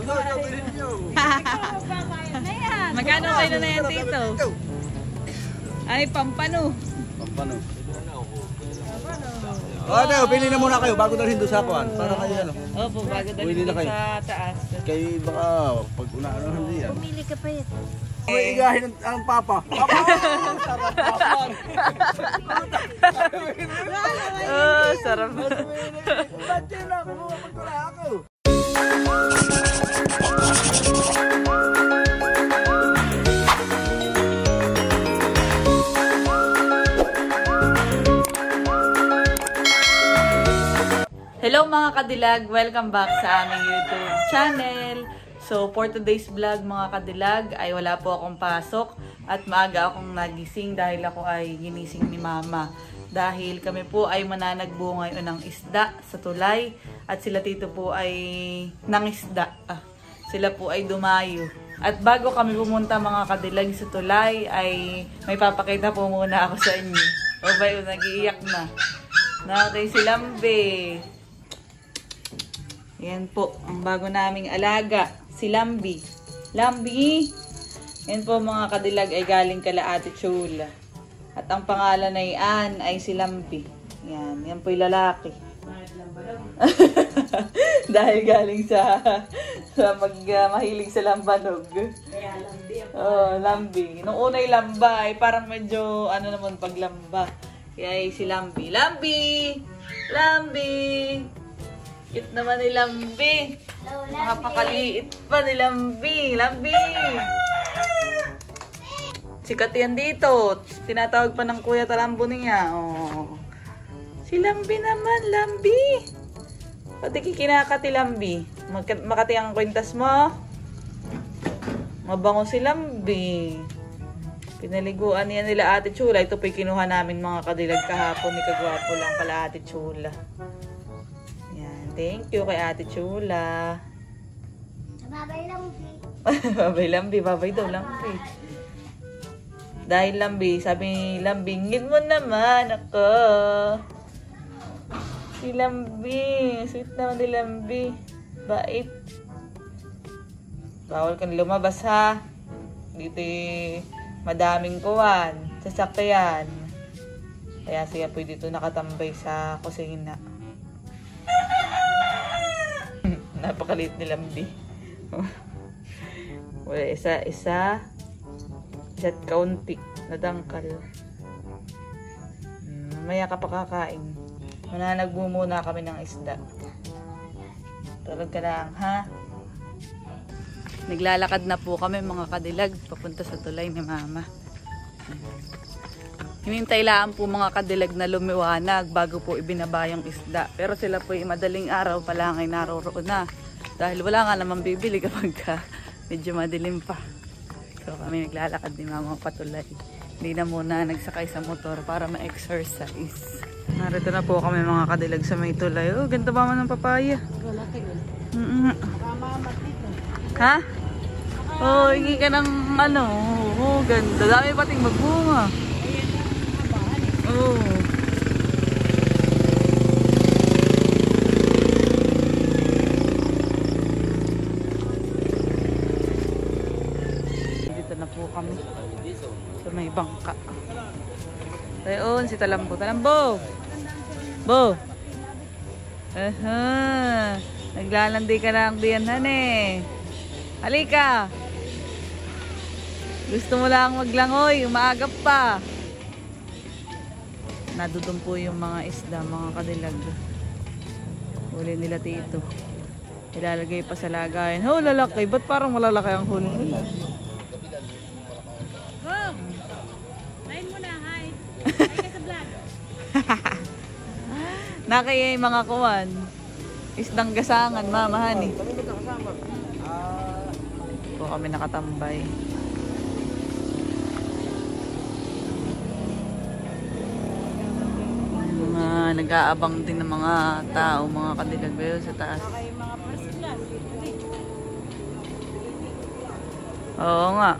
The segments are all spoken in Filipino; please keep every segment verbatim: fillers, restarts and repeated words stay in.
Magkano kayo na yan, Tito? Ay, pampano. Pampano. Oh, tayo, pili na muna kayo bago dalhin doon sa kuan. Para kayo ano. Opo, bago dalhin doon sa taas. Kay baka pag una-ano hindi yan. Pumili ka pa yan. May igahin ang, ang papa. Papa! Sarap papa! Oh, sarap. Ba't yun ako? Magtula ako. Hello mga kadilag! Welcome back sa aming YouTube channel. So for today's vlog mga kadilag ay wala po akong pasok at maaga akong nagising dahil ako ay ginising ni mama. Dahil kami po ay mananagbo ngayon ng isda sa tulay at sila tito po ay nangisda. Ah, sila po ay dumayo. At bago kami pumunta mga kadilag sa tulay ay may papakita po muna ako sa inyo. O ba yun, nag-iiyak na. Nakakay si Lambe. Yan po, ang bago naming alaga, si Lambi. Lambi! Yan po mga kadilag ay galing kala Ate Chula. At ang pangalan ay Ann ay si Lambi. Yan, yan po yung lalaki. Dahil galing sa, sa mag, uh, mahilig sa lambanog. Kaya Lambi ako. Oh, Lambi. Nung unay lamba ay parang medyo ano naman paglamba. Kaya ay si Lambi. Lambi! Lambi! Cute naman ni Lambi. Makapakaliit pa ni Lambi. Lambi! Sikat yan dito. Tinatawag pa ng kuya talambo niya. Oh. Si Lambi naman, Lambi. Pati kikinakati Lambi. Makati ang kwintas mo. Mabango si Lambi. Pinaliguan niya nila Ate Chula. Ito po'y kinuha namin mga kadilag kahapon. Ni kagwapo lang pala Ate Chula. Thank you kay Ate Chula. Babay Lambi. Babay Lambi, babay daw Lambi. Dahil Lambi, sabi ni Lambi, ngin mo naman ako. Si Lambi, sweet naman ni Lambi. Bait. Bawal kang lumabas ha. Dito madaming kuwan. Sasakyan. Kaya siya po dito nakatambay sa kusina. Napakaliit ni Lambi. Wala, isa, isa. Isa't kaunti. Nadangkal. Hmm, mamaya ka pa kakain. Mananagbo muna kami ng isda. Tulog ka lang, ha? Naglalakad na po kami mga kadilag. Papunta sa tulay ni mama. Hinintay lang po mga kadilag na lumiwanag bago po ibinaba yung isda. Pero sila po yung madaling araw pa lang ay naroroon na. Dahil wala nga naman bibili kapag ka medyo madilim pa. So kami naglalakad ni mama patulay. Hindi na muna nagsakay sa motor para ma-exercise. Narito na po kami mga kadilag sa may tulay. Oh, ganda ba man ng papaya? Mm -mm. Ha? Oh, hingi ka ng ano. Oh, ganda. Dami pating magbunga. Oh. Dito na po kami. So may bangka. Ayun, si Talambo. Talambo! Bo! Aha! Naglalandi ka lang diyan, hane. Halika! Gusto mo lang maglangoy, umaagap pa. Nadudun po yung mga isda, mga kadilag. Huli nila dito. Ilalagay pa sa lagayan. Oh, lalaki. Ba't parang malalaki ang huli nila? Oh! Lain mo na, hi. Hi ka sa vlog. Nakaya yung mga kuwan. Isdang gasangan, mamahan eh. Po kami nakatambay. Nag-aabang din ng mga tao, mga kadilag ba yun sa taas. Oo nga.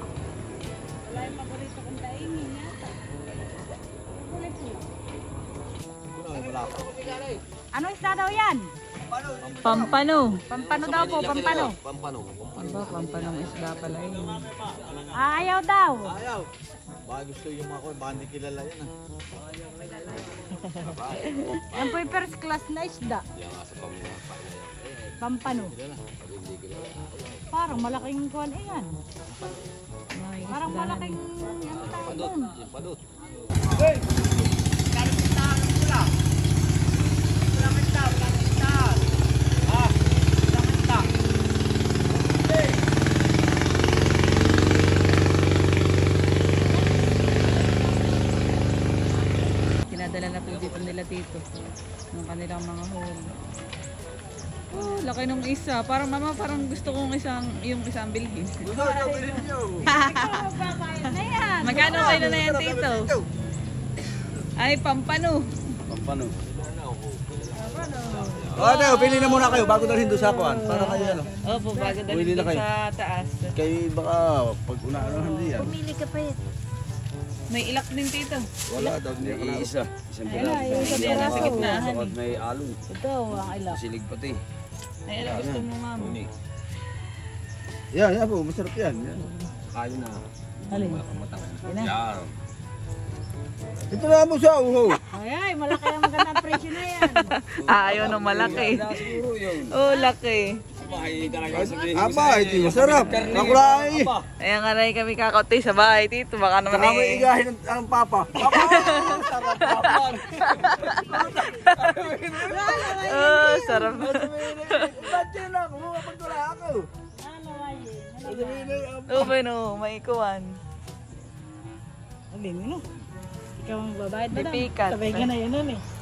Ano isda daw yan? Pampano. Pampano daw po, pampano. Pampano. Aba, pampanong isda pala yun. Ayaw daw. Ayaw. Baka gusto yung mga ko, baka hindi kilala yan ah. Yan po yung first class na isda. Yan nga sa pamilya. Pampano. Hindi kilala. Parang malaking kuwan eh yan. May Parang isda. malaking ano tawag Padot. doon. Yung padot. Hey! Kano pintahan ng pula? Pula kita, pula kita. Ah, pula kita. Hey! Dinadala na po dito nila dito. Ng kanilang mga huli. Oh, laki nung isa. Parang mama, parang gusto kong isang, yung isang bilhin. Gusto nyo, bilhin nyo. Na yan. Magkano kayo na yan, tito? Ay, pampano. Pampano. O, ano, pili na muna kayo bago dalhin doon sa kuwan. Para kayo ano. Opo, bago Pwede dalhin na doon kayo. sa taas. Kayo baka pag una-ano hindi yan. Pumili ka pa yan. May ilak din, tito. Wala daw, hindi ako na. Isa. Isang Ayun na, yung isa Yan, nasa gitnaan eh. May alon. Ito, ang ilak. Silig pati. Ay, alam, gusto mo, mama. Yan, yan po, masarap yan. Yan. Kayo na. Alin? Matang. Ayun na. Yan. Ito na mo sa uho. Ay, ay, malaki ang magandang presyo na yan. Ah, ayaw nung malaki. Siguro yun. Oh, laki. Bahay talaga sabihin. Aba, ito masarap. Nakulay. Ayan nga na kami kakauti sa bahay, tito. Baka naman Saka mo eh. igahin ang, ang papa. Papa! Sarap papa. Oh, sarap. Ba't yun ako? Mapagtula ako. Ano, ay, Sabihin na yung Oh, bueno, may ikuan. alin mo. Ikaw ang babayad ba Pipikat. Sabay ka na yun nun eh.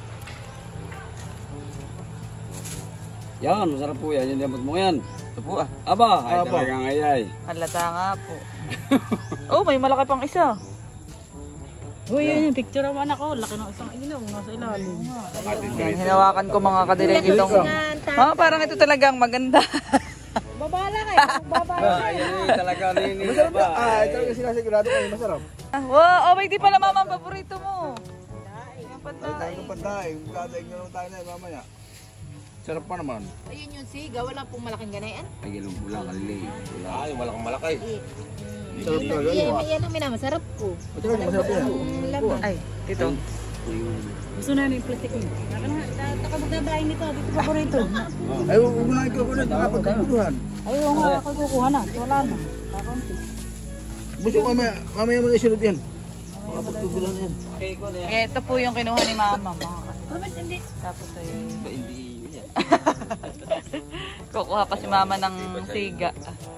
Yan, masarap po yan. Yan, dapat mo yan. Ito po ah. Aba, ay Aba. talagang ayay. Halata nga po. Oh, may malaki pang isa. Uy, yun yung picture ng anak ko. Laki ng isang ilaw. Nasa ilalim. Yan, hinawakan ko mga kadilag itong... Mama, parang ito talagang maganda. Babala kayo. Babala. Ba, yan eh, talaga nini. masarap na. Ah, ito yung sinasigurado kayo, masarap. Wow, oh, may di pala mama ang paborito mo. Yung Ay, panday. tayo ng pandaing. Dadaing nyo lang tayo na eh, mamaya. Sarap pa naman. Ayun yung siga, wala pong malaking ganayan. Ay, gano'n pula, kalili. Ay, walang malakay. Sarap talaga yun. Yan, yan ang minamasarap ko. Ito lang, masarap yan. Laman. Ay, dito. Gusto na yung plastic mo. Naka na, taka magdadaing nito. Dito pa ko rito. Ay, huwag mo na ikaw kunod. Nakapagkakuruhan. Ayaw nga ako kukuha na. Wala na. Kakunti. Gusto ko mamaya, mamaya mo isunod yan. Makapagkukuruhan yan. Eh, ito po yung kinuha ni mama. Mga Bakit hindi? Tapos ay... Ba, hindi yan. Kukuha pa si mama ng siga.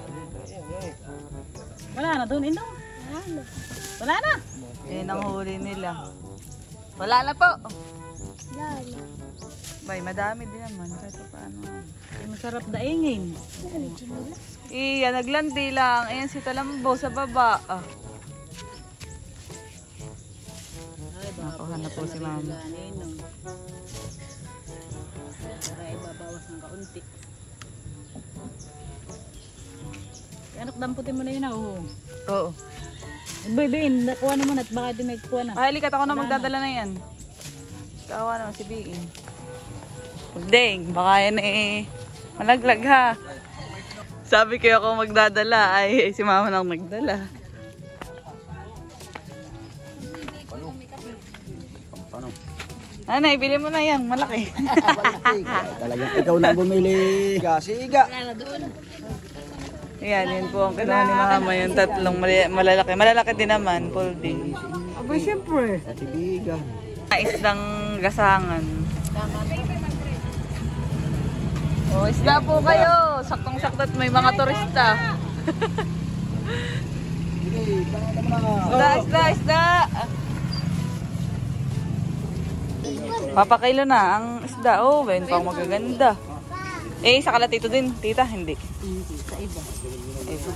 Wala na doon. Ino. Wala na. Yan ang huli nila. Wala na po. Bay, madami din naman. Kahit pa paano. Ay, masarap daingin. Iya, naglandi lang. Ayan si Talambo sa baba. Ah. Nakuha na po si mama. Ganino. Para ibabawas ng kaunti. Anak, damputin mo na yun ako. Oo. Bibiin, nakuha na mo na at baka di may kuha na. Ay, likat ako na magdadala na yan. Kawa naman si Biin. Ding, baka yan eh. Malaglag ha. Sabi ko ako magdadala, ay si mama nang nagdala. Nanay, bili mo na yan, malaki. Talagang ikaw na bumili. Siga. Yan, yun po ang kinuha ni mama, yung tatlong mali- malalaki. Malalaki din naman, folding. Aba, siyempre. Tibigan. Isdang gasangan. Oh, isda po kayo. Saktong-sakto at may mga turista. Isda, isda, isda. Papakilo na ang isda. Oh, ben pang magaganda. Eh, sa kalatito din, tita, hindi. Sa iba. Iba.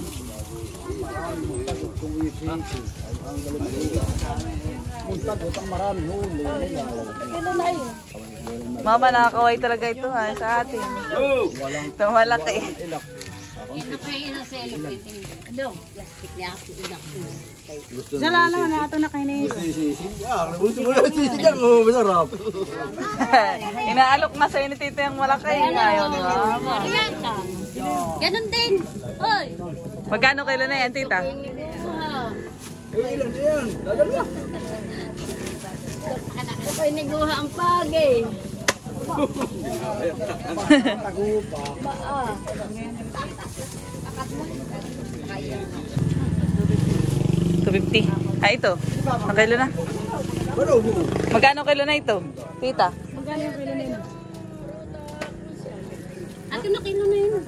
Mama, nakakaway talaga ito ha, sa atin. Ito malaki. Ano? Plastic niya ako. Sala na na ito na kayo na yun. Gusto mo na sisi dyan, oh, masarap. Inaalok na sa'yo ni Tito yung malaki. Ayaw ni Mama. Ganon din. Hoy! Magkano kilo na yan, Tita? Eh, ilan na yan? Dadala. Ako'y niguha ang pagay. two fifty. Ah, ito. Ang kilo na. Magkano kilo na ito, Tita? Magkano yung kilo na yun? Atin na kilo na yun.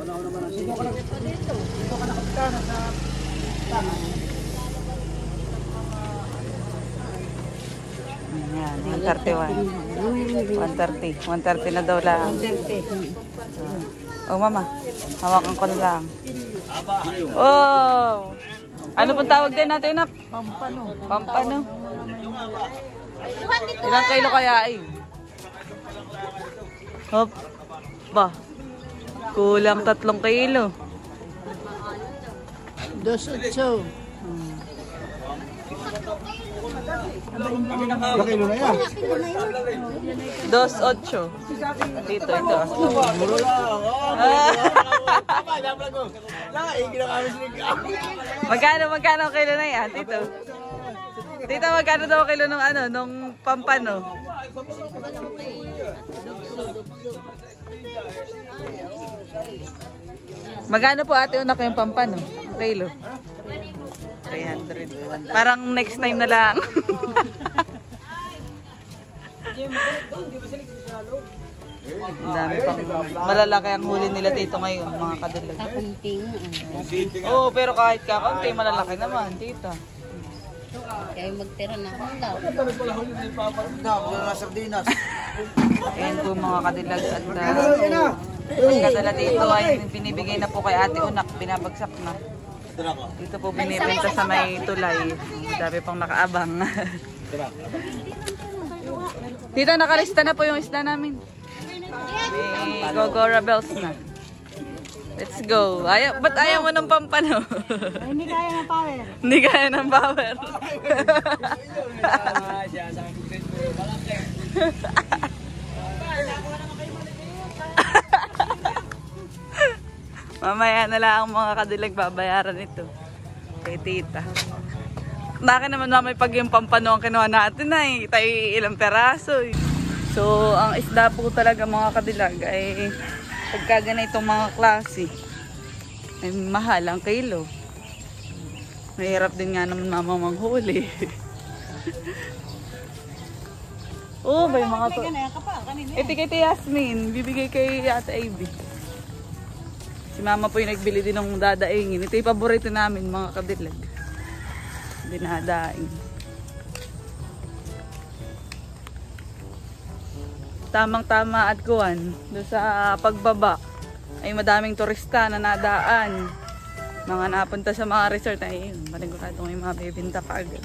Ayan, one thirty-one. one thirty. one thirty na daw lang. Oh, Mama. Hawakan ko na lang. Oh! Ano pong tawag din natin na? Pampano. Pampano. Ilang kilo kaya eh? Hop. Ba. Kulang tatlong kilo. Dos ocho. Laki mo na yan. Dos ocho. Dito, ito. Muro lang. Ah. Laing kinakami sinig. Magkano, magkano kilo na yan, Tito? Tito, magkano daw kilo nung ano, nung pampano? Magkano po ate una kayong pampano? Kilo? three hundred. Parang next time na lang. Ang dami pang malalaki ang huli nila Tito ngayon, mga kadilag. Kakunting. Oo, oh, pero kahit kakaunti, malalaki naman, Tita. Kaya magtira na hula. Ayan po mga kadilag at uh, pagkadala dito ay binibigay na po kay Ate Unak, binabagsak na. Dito po binibenta sa may tulay. Dami pang nakaabang. Dito nakalista na po yung isda namin. May Gogora Bells na. Let's go. Ayaw, ba't ayaw mo ng pampano? Ay, hindi kaya ng power. Hindi kaya ng power. Mamaya na lang ang mga kadilag babayaran ito. Kay Tita. Naka naman mamay pag yung pampano ang kinuha natin ay tayo ilang peraso. Eh. So, ang isda po talaga mga kadilag ay pagka ganitong mga klase ay mahal ang kilo. Mahirap din nga naman mama manghuli. Oh, may mga to. Ito kay Ate Yasmin, bibigay kay Ate Ivy. Si mama po yung nagbili din ng dadaingin. Ito yung paborito namin mga kadilag. Dinadaing. Tamang-tama at kuwan. Doon sa pagbaba ay madaming turista na nadaan. Mga napunta sa mga resort ay yun. Maniguradong yung mga bibinta ka agad.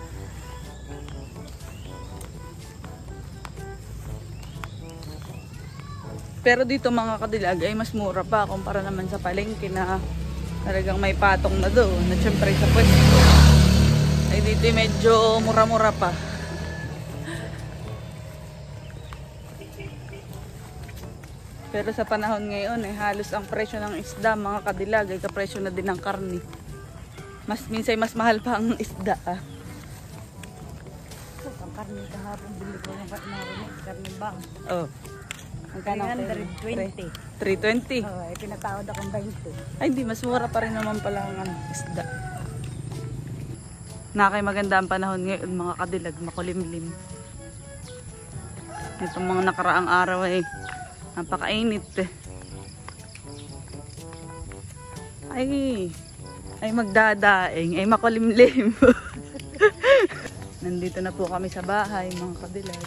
Pero dito mga kadilag ay mas mura pa kumpara naman sa palengke na talagang may patong na doon. Na syempre sa pwesto ay dito medyo mura-mura pa. Pero sa panahon ngayon ay halos ang presyo ng isda mga kadilag ay kapresyo na din ng karne. Mas minsan mas mahal pa ang isda. Ah. Ang karne kahapon bili ko ng karne bang. Oh. three hundred twenty. three twenty. Oo, ay pinatawad akong twenty. Ay, hindi. Mas mura pa rin naman pala ang ano, isda. Nakay maganda ang panahon ngayon, mga kadilag, makulimlim. Itong mga nakaraang araw ay napakainit eh. Ay, ay magdadaing, ay makulimlim. Nandito na po kami sa bahay, mga kadilag.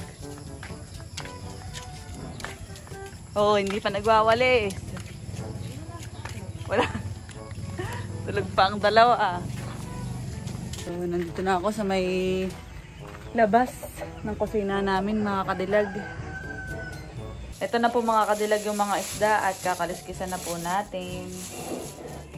Oo, oh, hindi pa nagwawalis. Wala. Tulog pa ang dalawa ah. So, nandito na ako sa may labas ng kusina namin mga kadilag. Ito na po mga kadilag yung mga isda at kakaliskisan na po natin.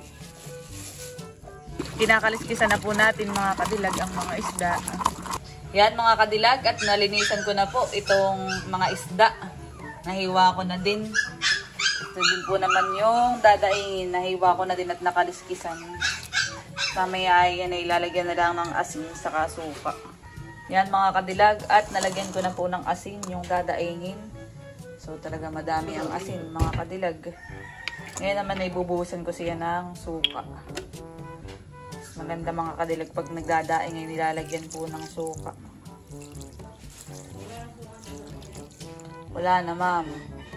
Kinakaliskisan na po natin mga kadilag ang mga isda. Yan mga kadilag at nalinisan ko na po itong mga isda. Nahiwa ko na din. Ito din po naman yung dadaingin. Nahiwa ko na din at nakaliskisan. Mamaya ay yan ay ilalagyan na lang ng asin sa suka. Yan mga kadilag at nalagyan ko na po ng asin yung dadaingin. So talaga madami ang asin mga kadilag. Ngayon naman ay bubuhusan ko siya ng suka. Maganda mga kadilag pag nagdadaing ay nilalagyan po ng suka. Wala na ma'am.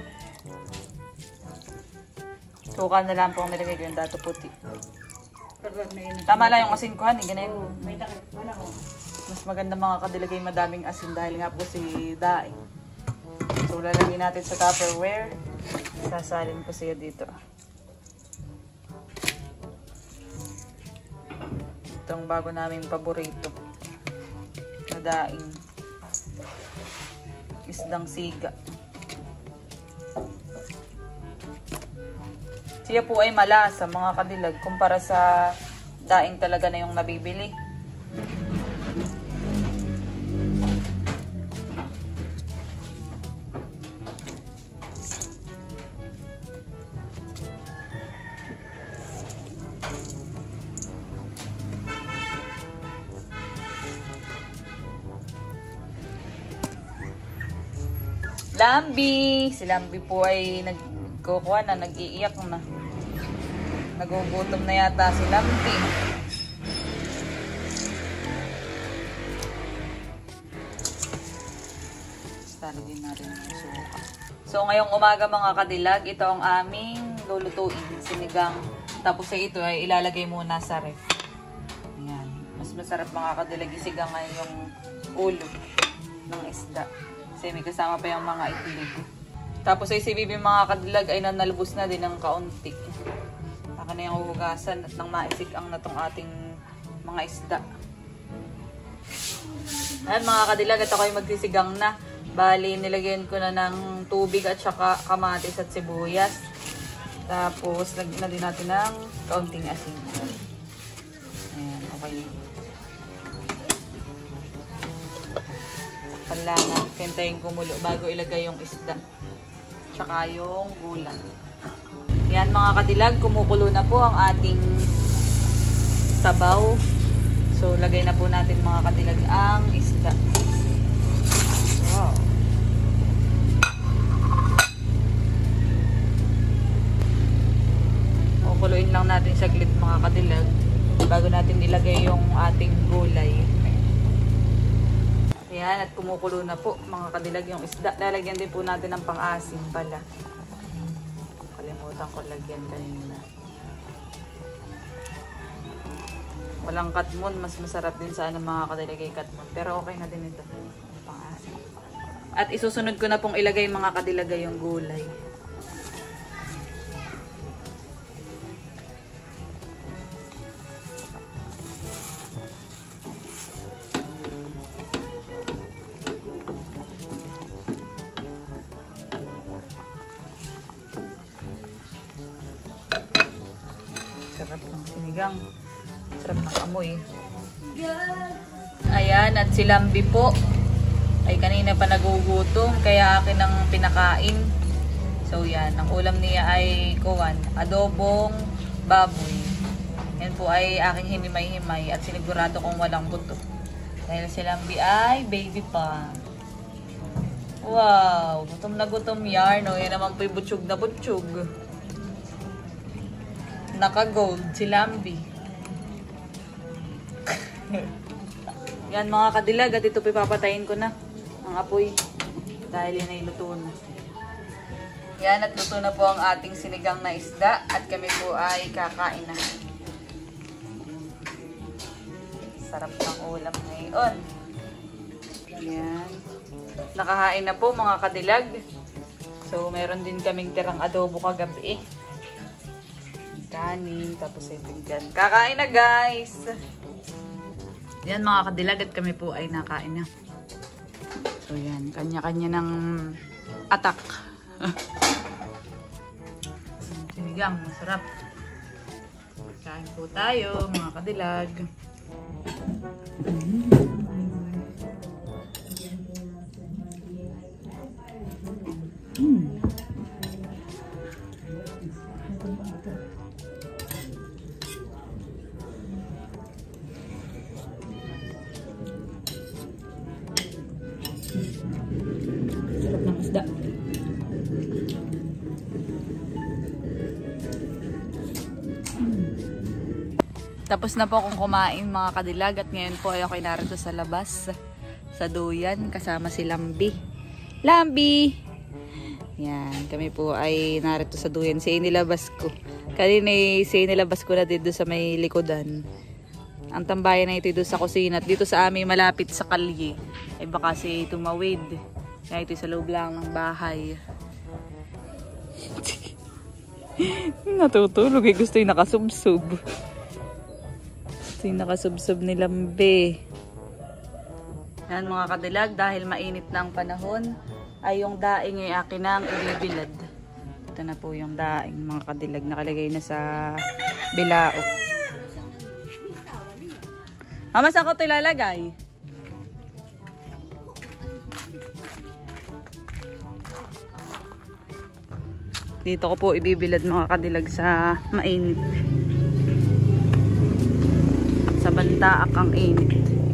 Suka na lang po ang nilagay ko yung dato puti. Tama lang yung asin ko han, ganun. Mas maganda mga kadilag ay madaming asin dahil nga po si daing. So lalagyan natin sa Tupperware. Sasalin ko siya dito. Itong bago namin paborito na daing. Isdang siga. Siya po ay malasa mga kadilag kumpara sa daing talaga na yung nabibili. Lambi! Si Lambi po ay nagkukuha na, nag-iiyak na. Nagugutom na yata si Lambi. Talagyan natin ang suka. So ngayong umaga mga kadilag, ito ang aming lulutuin, sinigang. Tapos ay ito ay ilalagay muna sa ref. Ayan. Mas masarap mga kadilag isigang ngayon yung ulo ng isda. Kasi may kasama pa yung mga itlog. Tapos ay si Bibi mga kadilag ay nanalbos na din ng kaunti. Saka na yung huhugasan at nang maisig ang natong ating mga isda. Ayan mga kadilag at ako ay magsisigang na. Bali nilagyan ko na ng tubig at saka kamatis at sibuyas. Tapos lagyan na din natin ng kaunting asin. Ayan, okay. Panlangan, hintayin kumulo bago ilagay yung isda. Tsaka yung gulay. Yan mga kadilag, kumukulo na po ang ating sabaw. So, lagay na po natin mga kadilag ang isda. Wow. Kukuluin lang natin saglit mga kadilag bago natin ilagay yung ating gulay. Ayan, at kumukulo na po mga kadilag yung isda. Lalagyan din po natin ng pang-asim pala. Kalimutan ko lagyan kanina. Walang katmon, mas masarap din sana mga kadilag ay katmon. Pero okay na din ito. Pang-asim. At isusunod ko na pong ilagay mga kadilag yung gulay. Sarap ng sinigang. Sarap ng amoy. Ayan, at si Lambi po ay kanina pa nagugutom kaya akin ang pinakain. So yan, ang ulam niya ay kuwan, adobong baboy. Yan po ay aking himimay-himay at sinigurado kong walang buto. Dahil si Lambi ay baby pa. Wow, gutom na gutom yan. No? Yan naman po'y butsyog na butsyog. Naka-gold si Lambi. Yan mga kadilag at ito papatayin ko na ang apoy dahil yan ay luto na. Yan at luto na po ang ating sinigang na isda at kami po ay kakain na. Sarap ng ulam ngayon. Yan. Nakahain na po mga kadilag. So meron din kaming tirang adobo kagabi eh. Kanin, tapos ay pinggan. Kakain na guys! Yan mga kadilag at kami po ay nakain na. So yan, kanya-kanya ng atak. Sinigang, masarap. Kain po tayo, mga kadilag. Sarap ng isda. Tapos na po akong kumain mga kadilag at ngayon po ay ako'y narito sa labas sa duyan kasama si Lambi. Lambi! Yan, kami po ay narito sa duyan. Siya nilabas ko. Kanina siya nilabas ko na dito sa may likodan. Ang tambayan na ito doon sa kusina at dito sa amin malapit sa kalye. Ay baka siya tumawid. Kaya ito sa loob lang ng bahay. Natutulog eh. Gusto yung nakasubsob. Gusto yung nakasubsob ni Lambe. Yan mga kadilag, dahil mainit na ang panahon, ay yung daing ay akin na ang ibibilad. Ito na po yung daing mga kadilag. Nakalagay na sa bilao. Mama, saan ko ito ilalagay? Dito ko po ibibilad mga kadilag sa mainit. Sa bantaak ang init.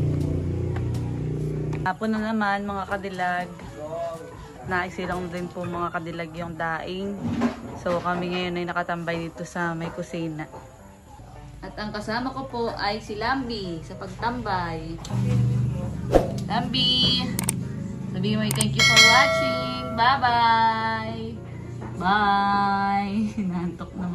Hapon na naman mga kadilag. Naisilang din po mga kadilag yung daing. So kami ngayon ay nakatambay dito sa may kusina. At ang kasama ko po ay si Lambi sa pagtambay. Lambi! Sabihin mo thank you for watching. Bye bye! Bye! Nantok naman.